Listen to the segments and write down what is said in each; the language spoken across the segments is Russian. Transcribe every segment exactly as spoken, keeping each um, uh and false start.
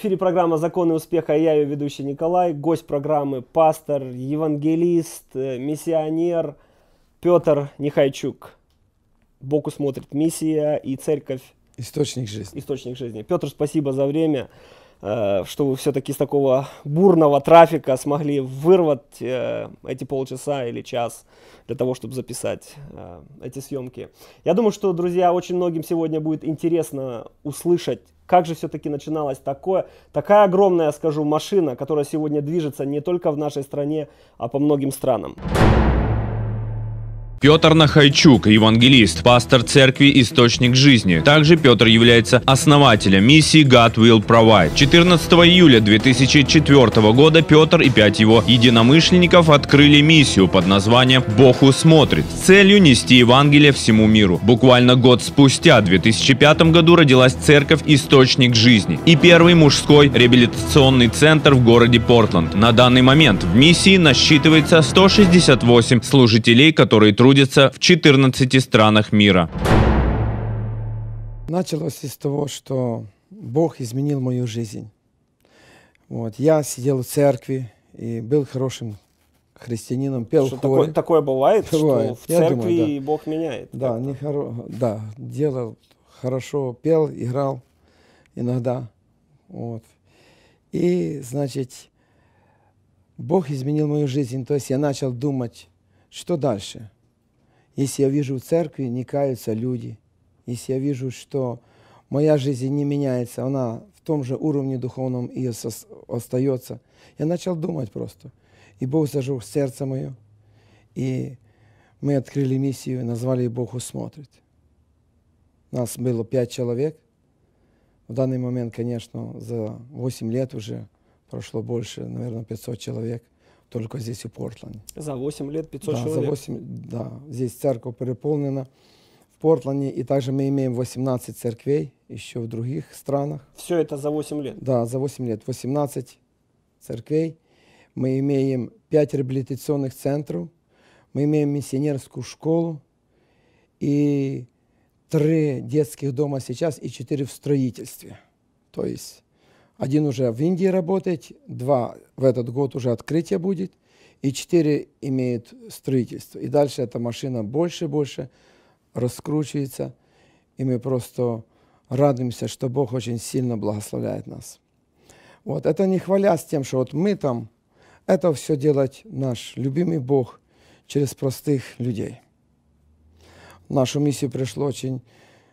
эфире программа «Законы успеха». Я ее ведущий Николай. Гость программы – пастор, евангелист, миссионер Петр Нехайчук. Богу смотрит миссия и церковь. Источник жизни. Источник жизни. Петр, спасибо за время, что вы все-таки с такого бурного трафика смогли вырвать эти полчаса или час для того, чтобы записать эти съемки. Я думаю, что, друзья, очень многим сегодня будет интересно услышать, как же все-таки начиналась такое, такая огромная, скажу, машина, которая сегодня движется не только в нашей стране, а по многим странам. Петр Нехайчук, евангелист, пастор церкви «Источник жизни». Также Петр является основателем миссии God Will Provide. четырнадцатого июля две тысячи четвёртого года Петр и пять его единомышленников открыли миссию под названием «Богу смотрит» с целью нести Евангелие всему миру. Буквально год спустя, в две тысячи пятом году, родилась церковь «Источник жизни» и первый мужской реабилитационный центр в городе Портленд. На данный момент в миссии насчитывается сто шестьдесят восемь служителей, которые трудятся в четырнадцати странах мира. Началось с того, что Бог изменил мою жизнь. Вот. Я сидел в церкви и был хорошим христианином, пел что в хоре. Такое, такое бывает, бывает, что в церкви думаю, да. Бог меняет. Да, не хоро... да, делал хорошо, пел, играл иногда. Вот. И, значит, Бог изменил мою жизнь. То есть я начал думать, что дальше. Если я вижу в церкви не каются люди, если я вижу, что моя жизнь не меняется, она в том же уровне духовном и остается, я начал думать просто. И Бог зажег сердце мое, и мы открыли миссию, назвали «Богу смотрит». Нас было пять человек. В данный момент, конечно, за восемь лет уже прошло больше, наверное, пятьсот человек. Только здесь, в Портленде. За восемь лет пятьсот да, человек? За восемь, да, здесь церковь переполнена в Портленде. И также мы имеем восемнадцать церквей еще в других странах. Все это за восемь лет? Да, за восемь лет. восемнадцать церквей. Мы имеем пять реабилитационных центров. Мы имеем миссионерскую школу. И три детских дома сейчас и четыре в строительстве. То есть... Один уже в Индии работает, два в этот год уже открытие будет, и четыре имеют строительство. И дальше эта машина больше и больше раскручивается, и мы просто радуемся, что Бог очень сильно благословляет нас. Вот. Это не хвалясь тем, что вот мы там, это все делает наш любимый Бог через простых людей. В нашу миссию пришло очень...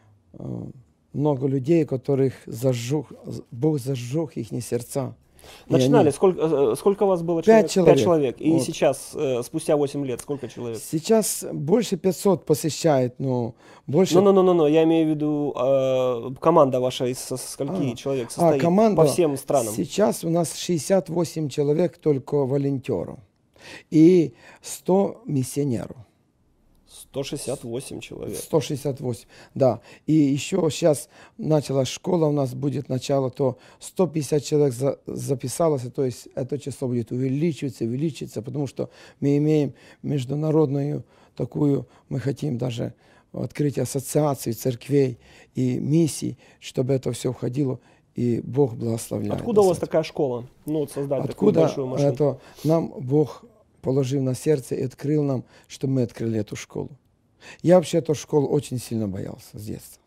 много людей, которых зажег, Бог зажег их сердца. Начинали, они... сколько, сколько у вас было человек? Пять человек. Пять человек. И вот. сейчас, спустя восемь лет, сколько человек? Сейчас больше пятисот посещает, но больше... Ну-ну-ну, я имею в виду, э, команда ваша из скольки а, человек состоит а, команда, по всем странам? Сейчас у нас шестьдесят восемь человек только волонтеров и сто миссионеров. сто шестьдесят восемь человек. сто шестьдесят восемь, да. И еще сейчас началась школа, у нас будет начало, то сто пятьдесят человек за, записалось, то есть это число будет увеличиваться, увеличиваться, потому что мы имеем международную такую, мы хотим даже открыть ассоциации церквей и миссий, чтобы это все входило, и Бог благословляет. Откуда у вас такая школа? Ну, вот создать Откуда такую большую машину. Это нам Бог положил на сердце и открыл нам, чтобы мы открыли эту школу. Я вообще эту школу очень сильно боялся с детства.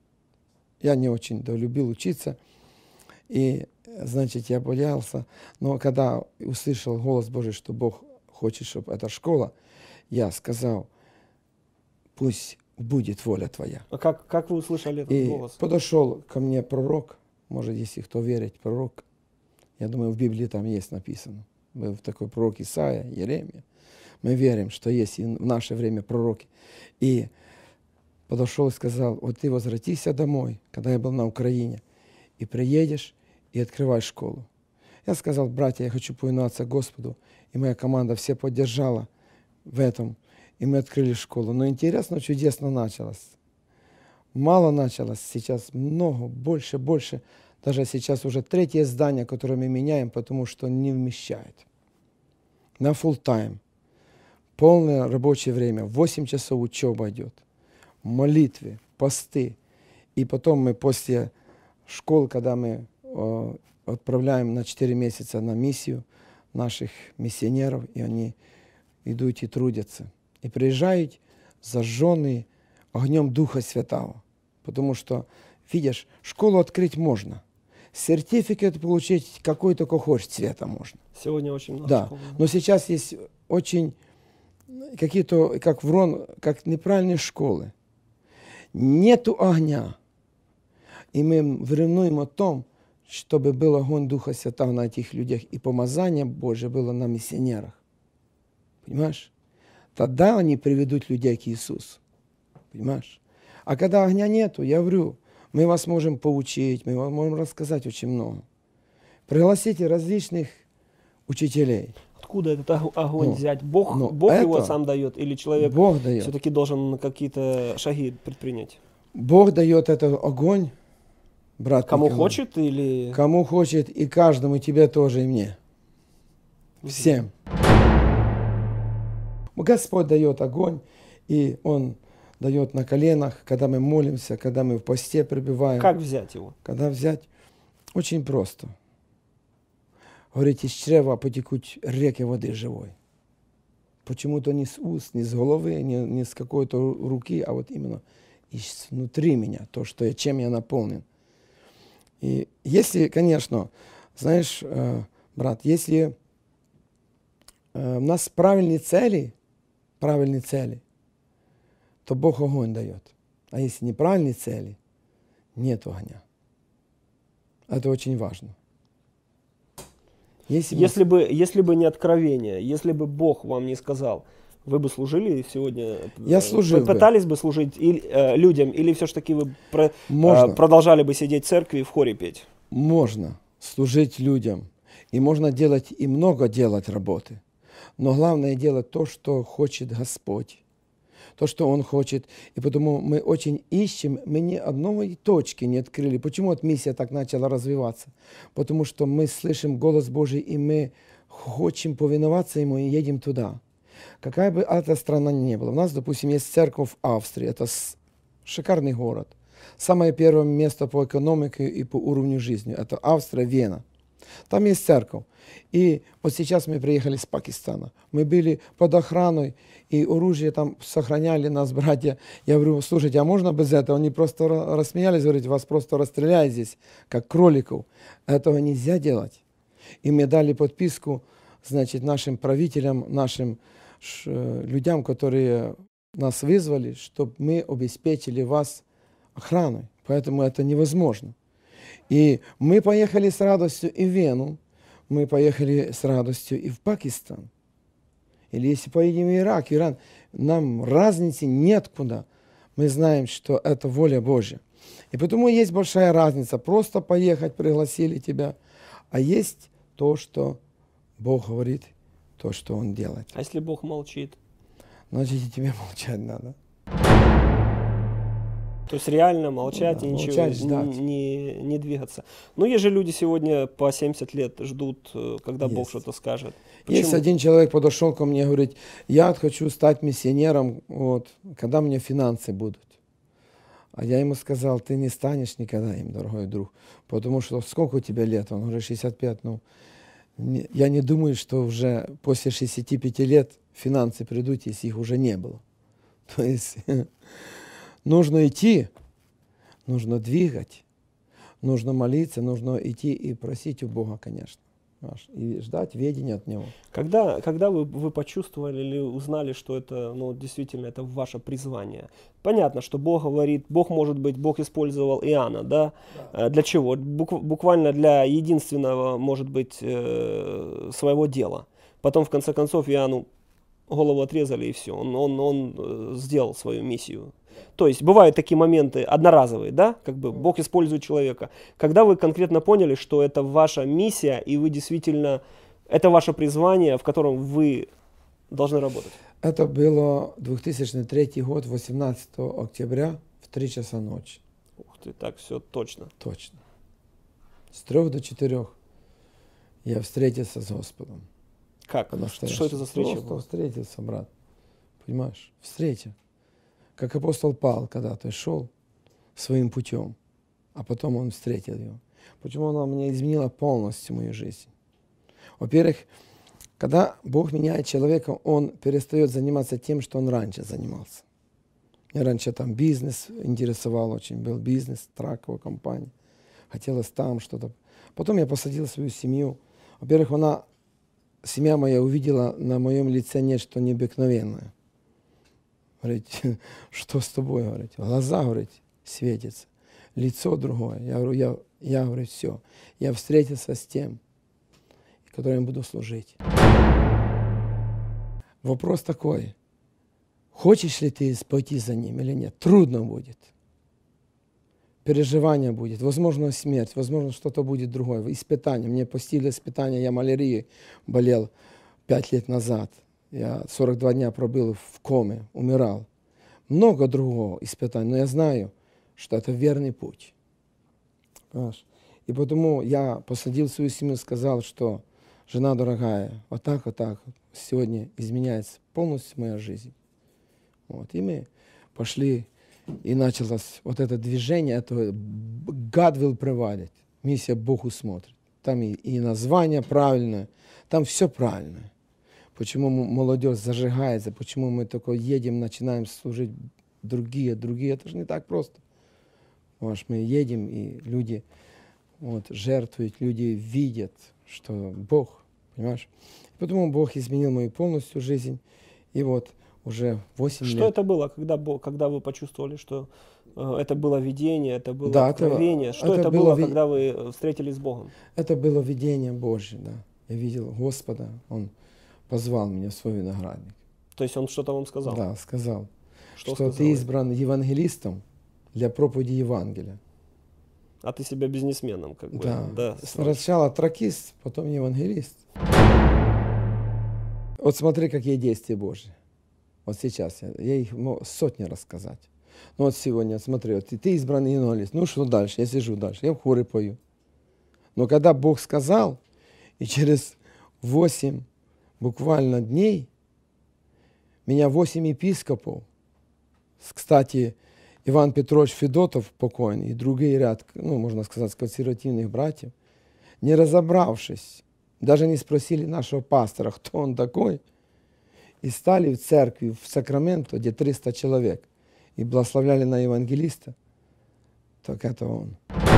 Я не очень да, любил учиться. И, значит, я боялся. Но когда услышал голос Божий, что Бог хочет, чтобы эта школа, я сказал, пусть будет воля твоя. А как, как вы услышали этот и голос? Подошел ко мне пророк, может, если кто верит, пророк. Я думаю, в Библии там есть написано. Был такой пророк Исаия, Еремия. Мы верим, что есть и в наше время пророки. И подошел и сказал, вот ты возвратишься домой, когда я был на Украине, и приедешь, и открывай школу. Я сказал, братья, я хочу повиноваться Господу. И моя команда все поддержала в этом. И мы открыли школу. Но интересно, чудесно началось. Мало началось, сейчас много, больше, больше. Даже сейчас уже третье здание, которое мы меняем, потому что не вмещает. На фулл-тайм. Полное рабочее время. восемь часов учеба идет. Молитвы, посты. И потом мы после школы, когда мы э, отправляем на четыре месяца на миссию наших миссионеров, и они идут и трудятся. И приезжают зажженные огнем Духа Святого. Потому что, видишь, школу открыть можно. Сертификат получить какой только хочешь цвета можно. Сегодня очень много Да, школ. но сейчас есть очень какие-то, как врон, как неправильные школы. Нету огня. И мы ревнуем о том, чтобы был огонь Духа Святого на этих людях, и помазание Божье было на миссионерах. Понимаешь? Тогда они приведут людей к Иисусу. Понимаешь? А когда огня нету, я говорю, мы вас можем поучить, мы вам можем рассказать очень много. Пригласите различных учителей. Откуда этот ог- огонь Ну, взять? Бог, ну, Бог его это сам дает, или человек Бог дает. все-таки должен какие-то шаги предпринять? Бог дает этот огонь, брат Кому Николай. хочет или... Кому хочет, и каждому, и тебе тоже, и мне. Всем. Господь дает огонь, и Он дает на коленах, когда мы молимся, когда мы в посте пребываем. Как взять его? Когда взять? Очень просто. Говорит, из чрева потекут реки воды живой. Почему-то не с уст, не с головы, не, не с какой-то руки, а вот именно внутри меня, то, что я, чем я наполнен. И если, конечно, знаешь, э, брат, если э, у нас правильные цели, правильные цели, то Бог огонь дает. А если неправильные цели, нет огня. Это очень важно. Если, мы- Если бы, если бы не откровение, если бы Бог вам не сказал, вы бы служили сегодня? Я э, служил п- бы. Пытались бы служить или, э, людям, или все-таки вы про- Можно. э, продолжали бы сидеть в церкви и в хоре петь? Можно служить людям, и можно делать и много делать работы. Но главное делать то, что хочет Господь, то, что Он хочет. И потому мы очень ищем, мы ни одной точки не открыли. Почему вот миссия так начала развиваться? Потому что мы слышим голос Божий, и мы хотим повиноваться Ему и едем туда. Какая бы эта страна ни была. У нас, допустим, есть церковь в Австрии. Это с- шикарный город. Самое первое место по экономике и по уровню жизни. Это Австрия, Вена. Там есть церковь. И вот сейчас мы приехали с Пакистана. Мы были под охраной, и оружие там сохраняли нас, братья. Я говорю, слушайте, а можно без этого? Они просто ра- рассмеялись, говорят, вас просто расстреляют здесь, как кроликов. Этого нельзя делать. И мне дали подписку, значит, нашим правителям, нашим ш- э, людям, которые нас вызвали, чтобы мы обеспечили вас охраной. Поэтому это невозможно. И мы поехали с радостью и в Вену, мы поехали с радостью и в Пакистан. Или если поедем в Ирак, Иран, нам разницы нет куда. Мы знаем, что это воля Божья. И потому есть большая разница. Просто поехать, пригласили тебя. А есть то, что Бог говорит, то, что Он делает. А если Бог молчит? Значит, и тебе молчать надо. То есть реально молчать Ну да, и ничего молчать, н- ждать. не, не двигаться. Но есть же люди сегодня по семьдесят лет ждут, э, когда Бог Есть. что-то скажет. Есть Почему? один человек подошел ко мне и говорит, я хочу стать миссионером, вот, когда мне финансы будут. А я ему сказал, ты не станешь никогда им, дорогой друг, потому что сколько у тебя лет? Он говорит, шестьдесят пять. Ну, не- я не думаю, что уже после шестидесяти пяти лет финансы придут, если их уже не было. То есть нужно идти, нужно двигать, нужно молиться, нужно идти и просить у Бога, конечно. Аж, и ждать ведения от Него. Когда, когда вы, вы почувствовали или узнали, что это, ну, действительно, это ваше призвание? Понятно, что Бог говорит, Бог, может быть, Бог использовал Иоанна, да? Э, Для чего? Бук- буквально для единственного, может быть, э, своего дела. Потом, в конце концов, Иоанну голову отрезали, и все. Он, он, он э, сделал свою миссию. То есть бывают такие моменты одноразовые, да, как бы Бог использует человека. Когда вы конкретно поняли, что это ваша миссия, и вы действительно, это ваше призвание, в котором вы должны работать. Это было две тысячи третий год, восемнадцатого октября в три часа ночи. Ух ты, так все точно. Точно. С трех до четырех я встретился с Господом. Как? По-настоящему. Что это за встреча Просто была? встретился, брат. Понимаешь? Встреча. Как апостол Павел когда-то шел своим путем, а потом он встретил его. Почему она мне изменила полностью мою жизнь? Во-первых, когда Бог меняет человека, он перестает заниматься тем, что он раньше занимался. Меня раньше там бизнес интересовал очень, был бизнес, траковая компания. Хотелось там что-то. Потом я посадил свою семью. Во-первых, она, семья моя увидела на моем лице нечто необыкновенное. Говорит, что с тобой, говорит, глаза, говорит, светятся, лицо другое. Я говорю, я, я говорю, все, я встретился с тем, которым буду служить. Вопрос такой, хочешь ли ты пойти за ним или нет? Трудно будет. Переживание будет, возможно, смерть, возможно, что-то будет другое. Испытание. Мне постигли испытания, я малярией болел пять лет назад. Я сорок два дня пробыл в коме, умирал. Много другого испытаний, но я знаю, что это верный путь. Понимаешь? И потому я посадил свою семью, сказал, что жена дорогая, вот так, вот так, сегодня изменяется полностью моя жизнь. Вот. И мы пошли, и началось вот это движение, это God will provide. Миссия Богу смотрит. Там и, и название правильное, там все правильное. Почему молодежь зажигается, почему мы только едем, начинаем служить другие, другие. Это же не так просто. Понимаешь, мы едем, и люди вот, жертвуют, люди видят, что Бог, понимаешь. Потому Бог изменил мою полностью жизнь. И вот уже восемь лет. Что это было, когда, когда вы почувствовали, что э, это было видение, это было да, откровение? Это, что это, это было, было, когда вы встретились с Богом? Это было видение Божье, да. Я видел Господа, Он позвал меня в свой виноградник. То есть Он что-то вам сказал? Да, сказал, что, что сказал? ты избран евангелистом для проповеди Евангелия. А ты себя бизнесменом, как бы. Да, да сначала тракист, потом евангелист. Вот смотри, какие действия Божьи. Вот сейчас я, я их могу сотни рассказать. Ну вот сегодня, смотри, вот, ты избранный евангелист. Ну что дальше? Я сижу дальше, я в хоре пою. Но когда Бог сказал, и через восемь буквально дней меня восемь епископов, кстати, Иван Петрович Федотов покойный и другие ряд, ну, можно сказать, консервативных братьев, не разобравшись, даже не спросили нашего пастора, кто он такой, и стали в церкви в Сакраменто, где триста человек, и благословляли на евангелиста, так это он.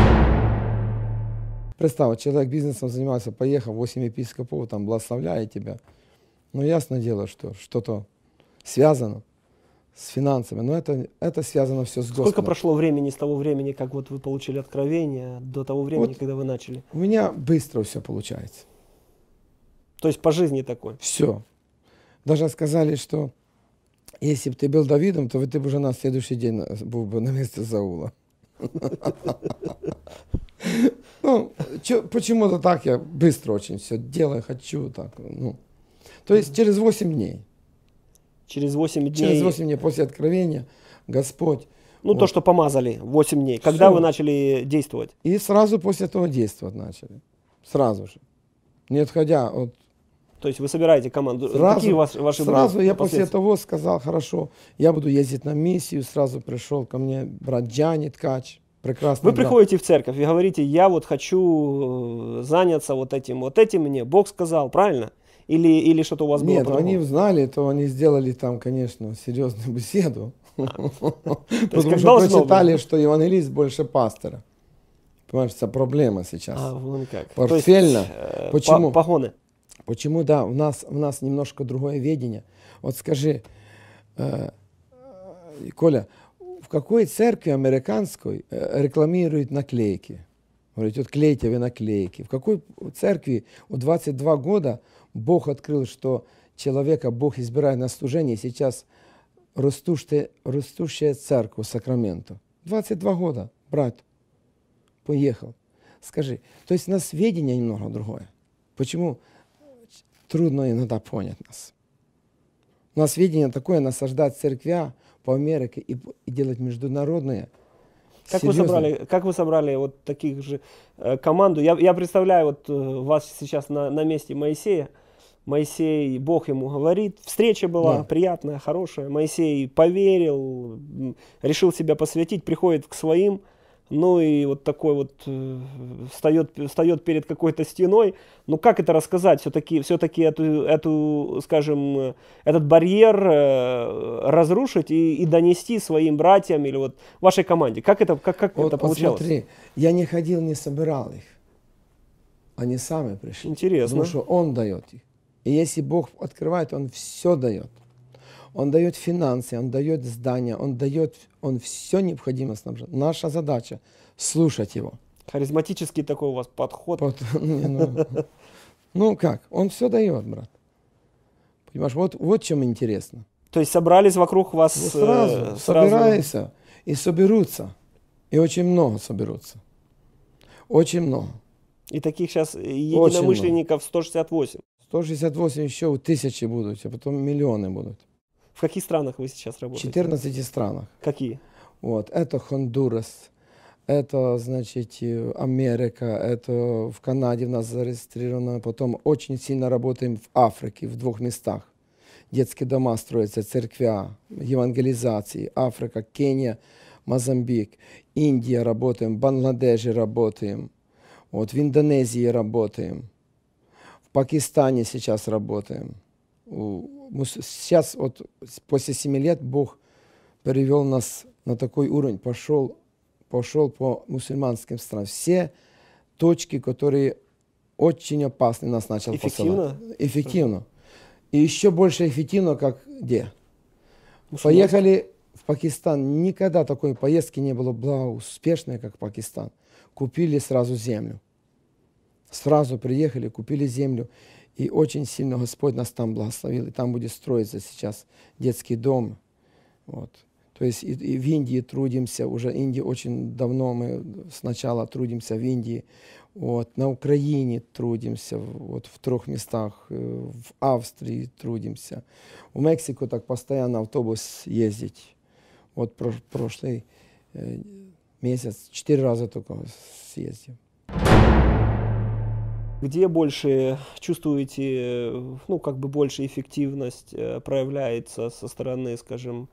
Представь, человек бизнесом занимается, поехал, восемь епископов, там благословляет тебя. Ну, ясное дело, что что-то связано с финансами, но это, это связано все с Господом. Сколько прошло времени с того времени, как вот вы получили откровение, до того времени, вот когда вы начали? У меня быстро все получается. То есть по жизни такой? Все. Даже сказали, что если бы ты был Давидом, то ты бы уже на следующий день был бы на месте Саула. Ну, почему-то так я быстро очень все делаю, хочу так. Ну. То есть через восемь дней. Через восемь дней? Через восемь дней после откровения Господь. Ну, вот. То, что помазали, восемь дней. Когда все. Вы начали действовать? И сразу после этого действовать начали. Сразу же. Не отходя от... То есть вы собираете команду? Сразу, Какие ваши, ваши сразу я после того сказал, хорошо, я буду ездить на миссию. Сразу пришел ко мне брат Джани Ткач. Прекрасный Вы брат. приходите в церковь и говорите, я вот хочу заняться вот этим, вот этим мне Бог сказал, правильно? Или, или что-то у вас было? Нет, они знали, то они сделали там, конечно, серьезную беседу. Потому что прочитали, что евангелист больше пастора. Понимаешь, это проблема сейчас. А, вон как. Портфельно. Почему? Погоны. Почему, да, у нас, у нас немножко другое видение. Вот скажи, Коля, в какой церкви американской рекламируют наклейки? Говорит, вот клейте вы наклейки. В какой церкви в двадцать два года Бог открыл, что человека Бог избирает на служение, сейчас растущая, растущая церковь Сакраменто. двадцать два года, брат, поехал. Скажи, то есть у нас видение немного другое. Почему трудно иногда понять нас? У нас видение такое, насаждать церквя по Америке и, и делать международные. Как вы, собрали, как вы собрали вот таких же э, команду? Я, я представляю вот э, вас сейчас на, на месте Моисея. Моисей, Бог ему говорит, встреча была да. приятная, хорошая. Моисей поверил, решил себя посвятить, приходит к своим, ну и вот такой вот э, встает, встает перед какой-то стеной. Ну как это рассказать? Все-таки, все-таки эту, эту, скажем, этот барьер э, разрушить и, и донести своим братьям или вот вашей команде. Как это, как, как Вот, это вот получалось? смотри, я не ходил, не собирал их. Они сами пришли. Интересно. Потому что Он дает их. И если Бог открывает, Он все дает. Он дает финансы, Он дает здания, Он дает, Он все необходимо снабжает. Наша задача слушать Его. Харизматический такой у вас подход. Вот, ну, ну как, Он все дает, брат. Понимаешь, вот, вот в чем интересно. То есть собрались вокруг вас Вот сразу, э, собираются и соберутся. И очень много соберутся. Очень много. И таких сейчас единомышленников сто шестьдесят восемь. сто шестьдесят восемь еще у тысячи будут, а потом миллионы будут. В каких странах вы сейчас В работаете? четырнадцати странах. Какие? Вот. Это Хондурас, это, значит, Америка, это в Канаде у нас зарегистрировано. Потом очень сильно работаем в Африке, в двух местах. Детские дома строятся, церквя, евангелизации. Африка, Кения, Мозамбик. Индия работаем, в Бангладеше работаем. Вот в Индонезии работаем. В Пакистане сейчас работаем. Сейчас вот после семи лет Бог перевел нас на такой уровень, пошел, пошел по мусульманским странам. Все точки, которые очень опасны, нас начал Эффективно? посылать. Эффективно. И еще больше эффективно, как где? Мусульманский. Поехали в Пакистан. Никогда такой поездки не было благоуспешной, как Пакистан. Купили сразу землю. Сразу приехали, купили землю. И очень сильно Господь нас там благословил. И там будет строиться сейчас детский дом. Вот. То есть и, и в Индии трудимся. Уже Индия очень давно, мы сначала трудимся в Индии. Вот. На Украине трудимся, вот в трех местах. В Австрии трудимся. В Мексику так постоянно автобус ездить. Вот про, прошлый э, месяц четыре раза только съездил. Где больше чувствуете, ну, как бы больше эффективность э, проявляется со стороны, скажем,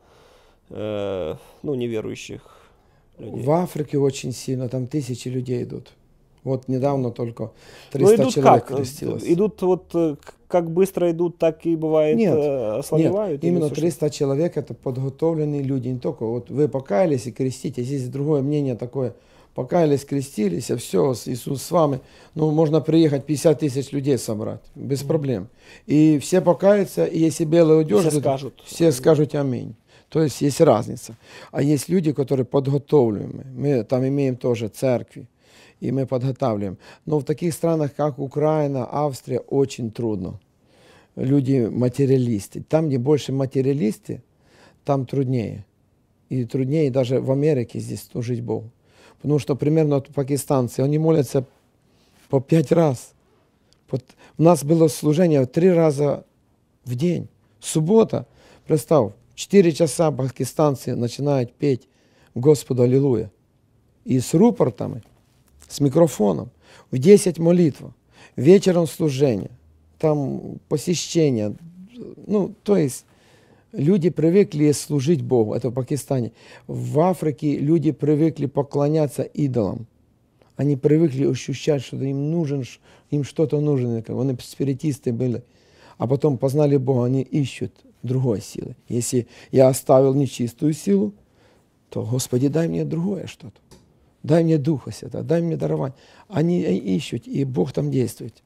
э, ну, неверующих людей? В Африке очень сильно, там тысячи людей идут. Вот недавно только Ну, триста идут человек как? крестилось. Идут вот, э, как быстро идут, так и бывает Нет, э, ослабевают? Нет, или именно все, что- триста человек это подготовленные люди. Не только вот вы покаялись и креститесь. Есть другое мнение такое. Покаялись, крестились, а все, Иисус с вами. Ну, можно приехать пятьдесят тысяч людей собрать, без проблем. И все покаются, и если белый одежда, Все скажут. все скажут аминь. То есть есть разница. А есть люди, которые подготовлены. Мы там имеем тоже церкви, и мы подготавливаем. Но в таких странах, как Украина, Австрия, очень трудно. Люди материалисты. Там, где больше материалисты, там труднее. И труднее даже в Америке здесь служить Богу. Потому что примерно вот пакистанцы, они молятся по пять раз. Вот у нас было служение три раза в день. Суббота, представь, четыре часа пакистанцы начинают петь Господу Аллилуйя. И с рупортами, с микрофоном. В десять молитва. Вечером служение. Там посещение. Ну, то есть люди привыкли служить Богу, это в Пакистане. В Африке люди привыкли поклоняться идолам. Они привыкли ощущать, что им нужен, им что-то нужно. Они спиритисты были. А потом познали Бога, они ищут другой силы. Если я оставил нечистую силу, то, Господи, дай мне другое что-то. Дай мне Духа Святого, дай мне дарование. Они ищут, и Бог там действует.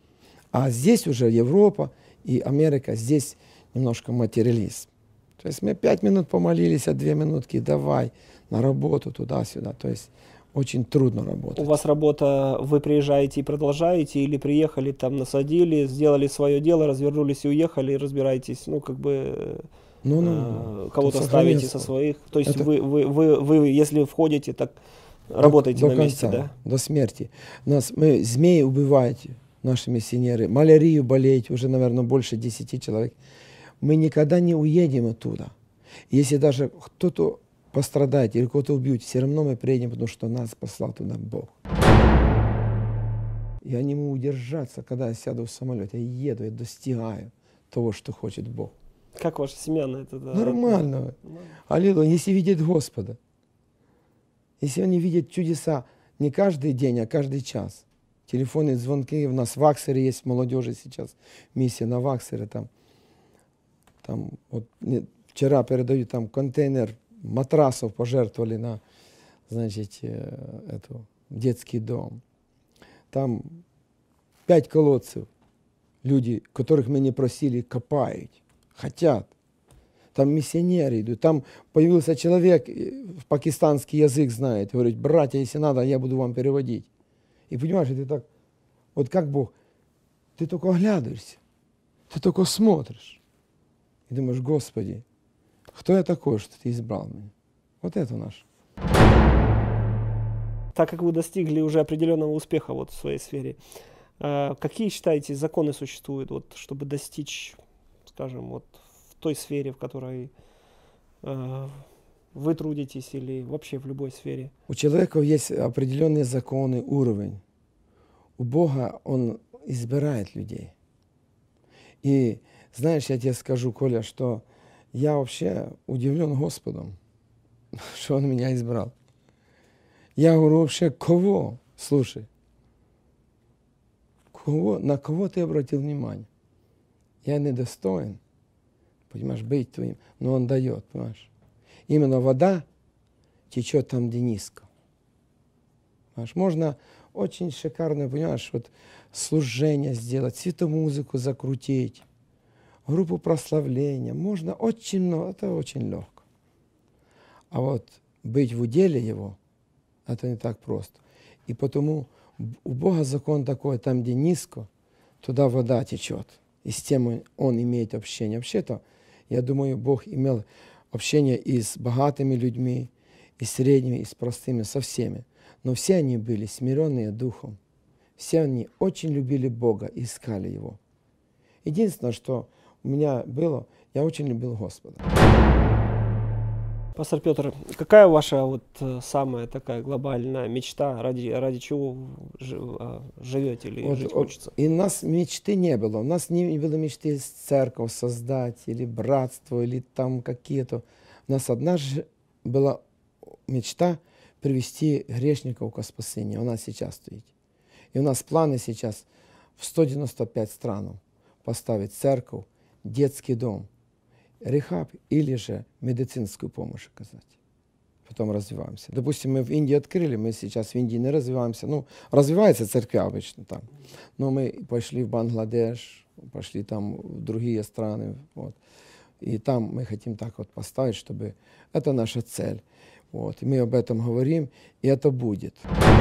А здесь уже Европа и Америка, здесь немножко материализм. То есть мы пять минут помолились, а две минутки давай на работу туда-сюда. То есть очень трудно работать. У вас работа, вы приезжаете и продолжаете, или приехали, там насадили, сделали свое дело, развернулись и уехали, и разбираетесь, ну, как бы, Ну, ну, э, ну, кого-то это ставите сохранится. со своих. То есть Это- вы, вы, вы, вы, если входите, так работаете до на месте, конца, да? До смерти. Нас, мы змеи убиваете, наши миссионеры. Малярию болеете, уже, наверное, больше десяти человек. Мы никогда не уедем оттуда. Если даже кто-то пострадает или кого-то убьют, все равно мы приедем, потому что нас послал туда Бог. Я не могу удержаться, когда я сяду в самолет. Я еду, я достигаю того, что хочет Бог. Как ваша семья на это? Да? Нормально. Аллилуйя. Если видит Господа. Если они видят чудеса не каждый день, а каждый час. Телефонные звонки у нас в Аксере есть, молодежи сейчас, миссия на Аксере там. Там вот, не, вчера передают там контейнер матрасов пожертвовали на, значит, э, эту, детский дом. Там пять колодцев. Люди, которых мы не просили, копают, хотят. Там миссионеры идут. Там появился человек, пакистанский язык знает. Говорит, братья, если надо, я буду вам переводить. И понимаешь, ты так, вот как Бог, ты только оглядываешься, ты только смотришь. И думаешь, Господи, кто я такой, что ты избрал меня? Вот это наш. Так как вы достигли уже определенного успеха вот в своей сфере, э, какие, считаете, законы существуют, вот, чтобы достичь, скажем, вот в той сфере, в которой э, вы трудитесь, или вообще в любой сфере? У человека есть определенные законы, уровень. У Бога Он избирает людей. И знаешь, я тебе скажу, Коля, что я вообще удивлен Господом, что Он меня избрал. Я говорю, вообще, кого? Слушай, кого, на кого ты обратил внимание? Я недостоин, понимаешь, быть твоим, но Он дает, понимаешь. Именно вода течет там, где низко. Понимаешь? Можно очень шикарно, понимаешь, вот служение сделать, светомузыку закрутить, группу прославления. Можно очень много, это очень легко. А вот быть в уделе Его, это не так просто. И потому у Бога закон такой, там, где низко, туда вода течет. И с тем Он имеет общение. Вообще-то, я думаю, Бог имел общение и с богатыми людьми, и с средними, и с простыми, со всеми. Но все они были смиренные духом. Все они очень любили Бога и искали Его. Единственное, что у меня было, я очень любил Господа. Пастор Петр, какая ваша вот самая такая глобальная мечта, ради, ради чего живете или Вот, жить вот, хочется? и у нас мечты не было. У нас не было мечты церковь создать, или братство, или там какие-то. У нас одна же была мечта привести грешников ко спасению. Она сейчас стоит. И у нас планы сейчас в сто девяносто пять стран поставить церковь, детский дом, рехаб или же медицинскую помощь оказать. Потом развиваемся. Допустим, мы в Индии открыли, мы сейчас в Индии не развиваемся. Ну, развивается церковь обычно там. Но мы пошли в Бангладеш, пошли там в другие страны. Вот. И там мы хотим так вот поставить, чтобы... Это наша цель. Вот. И мы об этом говорим, и это будет.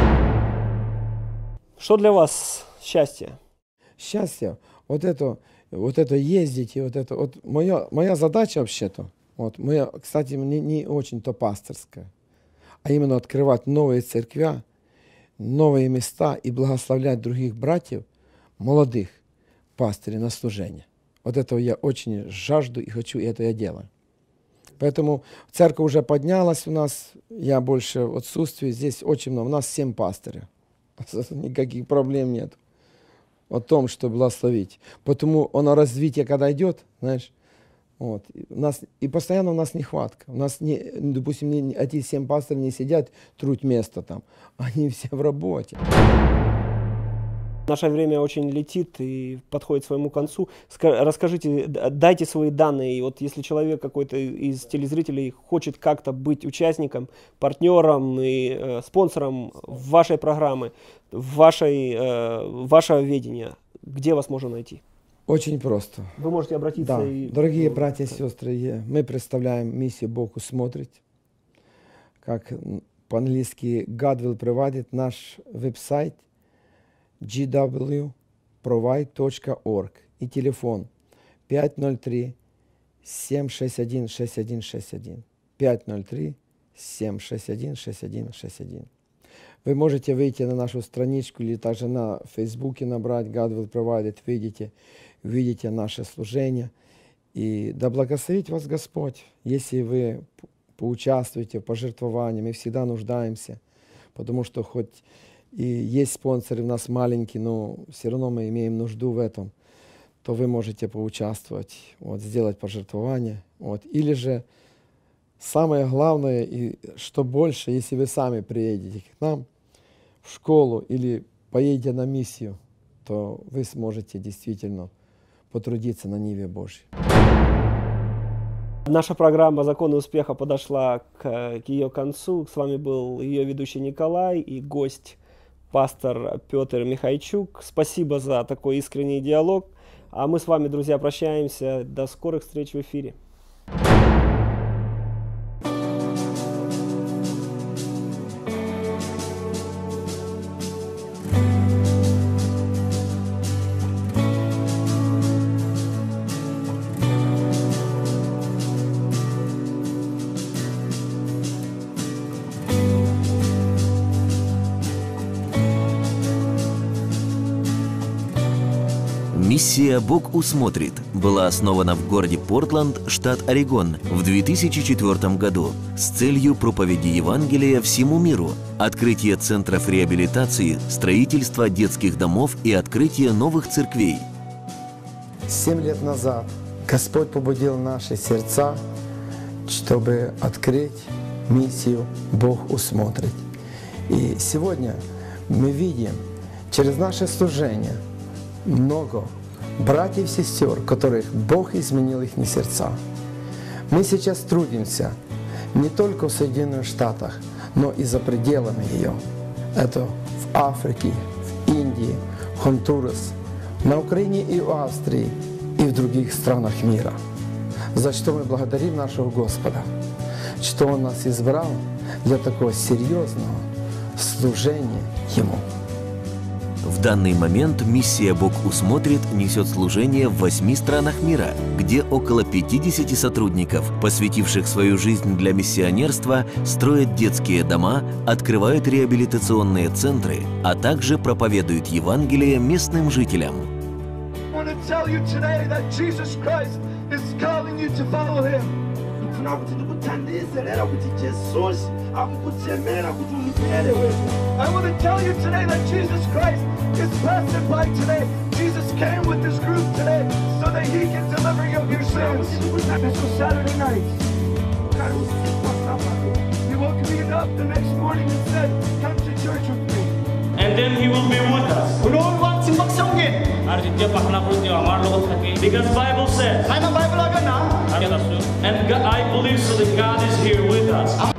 Что для вас счастье? Счастье, вот это, вот это ездить, и вот это, вот моя, моя задача вообще-то, вот, моя, кстати, не, не очень-то пасторская, а именно открывать новые церкви, новые места и благословлять других братьев, молодых пастырей на служение. Вот этого я очень жажду и хочу, и это я делаю. Поэтому церковь уже поднялась у нас, я больше в отсутствии, здесь очень много, у нас семь пастырей. Никаких проблем нет о том, что благословить. Потому оно развитие, когда идет, знаешь, вот, у нас, и постоянно у нас нехватка. У нас, не, допустим, не, эти семь пасторов не сидят, трут место там, они все в работе. Наше время очень летит и подходит к своему концу. Ска- расскажите, дайте свои данные. И вот если человек какой-то из телезрителей хочет как-то быть участником, партнером и э, спонсором вашей программы, вашей, э, вашего ведения, где вас можно найти? Очень просто. Вы можете обратиться. Да. И... Дорогие братья и сестры, мы представляем миссию «Бог усмотрит», как по-английски God will provide, наш веб-сайт джи дабл ю провайд точка орг и телефон пять ноль три семь шесть один шесть один шесть один. пять ноль три семь шесть один шесть один шесть один. Вы можете выйти на нашу страничку или также на Фейсбуке набрать God will provide, видите, видите наше служение. И да благословит вас Господь, если вы поучаствуете в пожертвовании. Мы всегда нуждаемся, потому что хоть и есть спонсоры у нас маленькие, но все равно мы имеем нужду в этом, то вы можете поучаствовать, вот, сделать пожертвование. Вот. Или же самое главное, и что больше, если вы сами приедете к нам в школу или поедете на миссию, то вы сможете действительно потрудиться на Ниве Божьей. Наша программа «Законы успеха» подошла к, к ее концу. С вами был ее ведущий Николай и гость пастор Петр Михайчук. Спасибо за такой искренний диалог. А мы с вами, друзья, прощаемся. До скорых встреч в эфире. Миссия «Бог усмотрит» была основана в городе Портленд, штат Орегон, в две тысячи четвёртом году с целью проповеди Евангелия всему миру, открытия центров реабилитации, строительства детских домов и открытия новых церквей. Семь лет назад Господь побудил наши сердца, чтобы открыть миссию «Бог усмотрит». И сегодня мы видим через наше служение много братьев и сестер, которых Бог изменил их сердца. Мы сейчас трудимся не только в Соединенных Штатах, но и за пределами ее. Это в Африке, в Индии, в Хонтурас, на Украине и в Австрии, и в других странах мира. За что мы благодарим нашего Господа, что Он нас избрал для такого серьезного служения Ему. В данный момент миссия «Бог усмотрит» несет служение в восьми странах мира, где около пятидесяти сотрудников, посвятивших свою жизнь для миссионерства, строят детские дома, открывают реабилитационные центры, а также проповедуют Евангелие местным жителям. I want to tell you today that Jesus Christ is passing by today. Jesus came with this group today so that He can deliver you of your sins. And so Saturday night, He woke me up the next morning and said, come to church with me. And then He will be with us. Because Bible says, and God, I believe so that God is here with us.